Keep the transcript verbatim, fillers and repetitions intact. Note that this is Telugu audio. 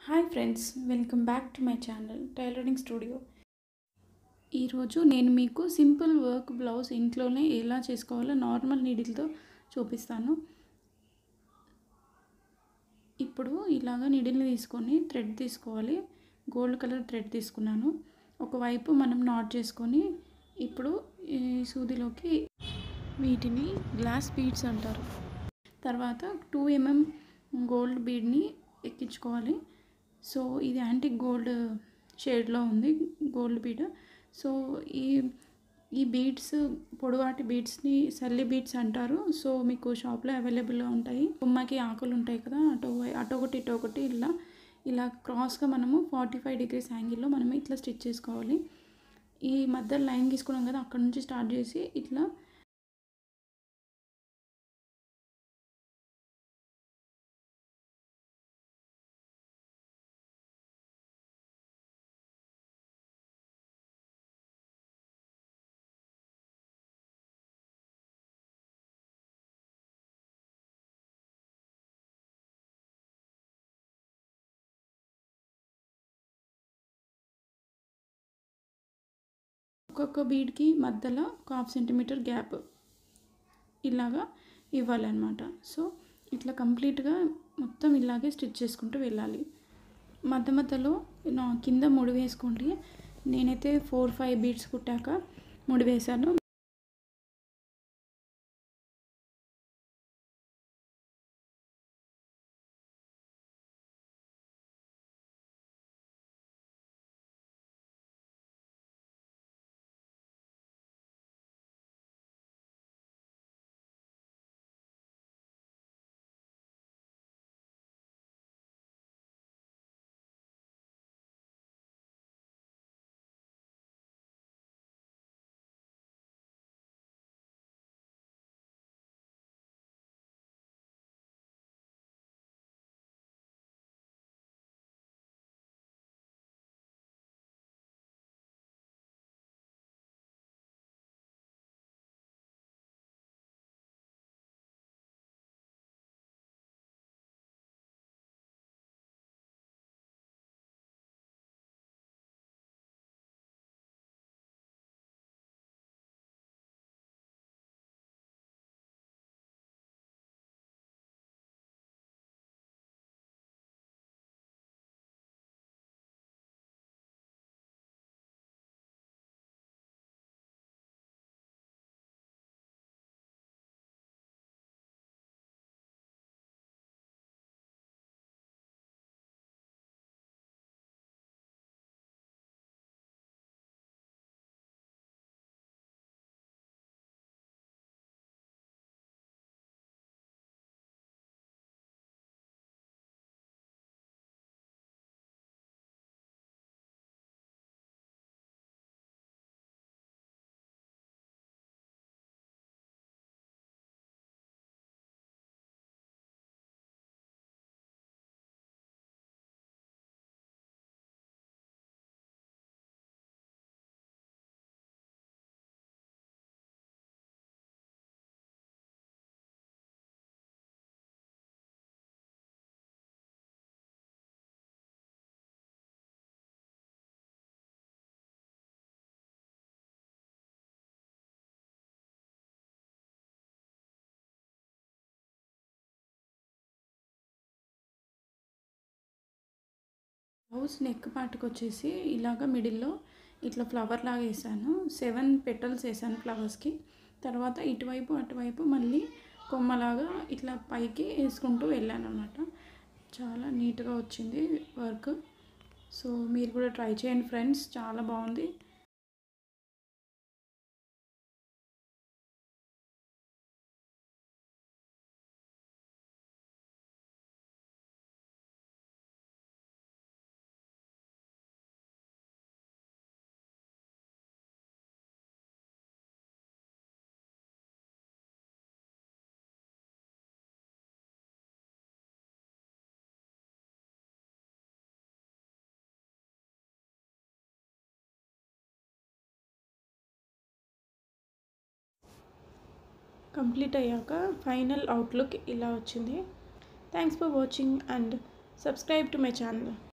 Hi friends, welcome back to my channel tailoring studio. ఈరోజు నేను మీకు సింపుల్ వర్క్ బ్లౌజ్ ఇంట్లోనే ఎలా చేసుకోవాలో నార్మల్ నీడిల్తో చూపిస్తాను. ఇప్పుడు ఇలాగ నీడిల్ని తీసుకొని థ్రెడ్ తీసుకోవాలి. గోల్డ్ కలర్ థ్రెడ్ తీసుకున్నాను. ఒకవైపు మనం నాట్ చేసుకొని ఇప్పుడు ఈ సూదిలోకి వీటిని గ్లాస్ బీడ్స్ అంటారు. తర్వాత టూ ఎంఎం గోల్డ్ బీడ్ని ఎక్కించుకోవాలి. సో ఇది యాంటిక్ గోల్డ్ షేడ్లో ఉంది గోల్డ్ బీడ్. సో ఈ ఈ బీడ్స్ పొడవాటి బీడ్స్ని సల్లి బీడ్స్ అంటారు. సో మీకు షాప్లో అవైలబుల్గా ఉంటాయి. బొమ్మకి ఆకులు ఉంటాయి కదా, అటో అటొకటి ఇటొకటి ఇలా ఇలా క్రాస్గా మనము ఫార్టీ ఫైవ్ డిగ్రీస్ యాంగిల్లో మనం ఇట్లా స్టిచ్ చేసుకోవాలి. ఈ మధ్య లైన్ తీసుకున్నాం కదా, అక్కడ నుంచి స్టార్ట్ చేసి ఇట్లా ఒక్కొక్క బీడ్కి మధ్యలో ఒక హాఫ్ సెంటీమీటర్ గ్యాప్ ఇలాగా ఇవ్వాలన్నమాట. సో ఇట్లా కంప్లీట్గా మొత్తం ఇలాగే స్టిచ్ చేసుకుంటూ వెళ్ళాలి. మధ్య మధ్యలో నా కింద ముడి వేసుకోండి. నేనైతే ఫోర్ ఫైవ్ బీడ్స్ కుట్టాక ముడి వేశాను. బ్లౌజ్ నెక్ పార్ట్కి వచ్చేసి ఇలాగ మిడిల్లో ఇట్లా ఫ్లవర్ లాగా వేసాను. సెవెన్ పెటల్స్ వేసాను ఫ్లవర్స్కి. తర్వాత ఇటువైపు అటువైపు మళ్ళీ కొమ్మలాగా ఇట్లా పైకి వేసుకుంటూ వెళ్ళాను అన్నమాట. చాలా నీట్గా వచ్చింది వర్క్. సో మీరు కూడా ట్రై చేయండి ఫ్రెండ్స్, చాలా బాగుంది. కంప్లీట్ అయ్యాక ఫైనల్ అవుట్లుక్ ఇలా వచ్చింది. Thanks for watching and subscribe to my channel.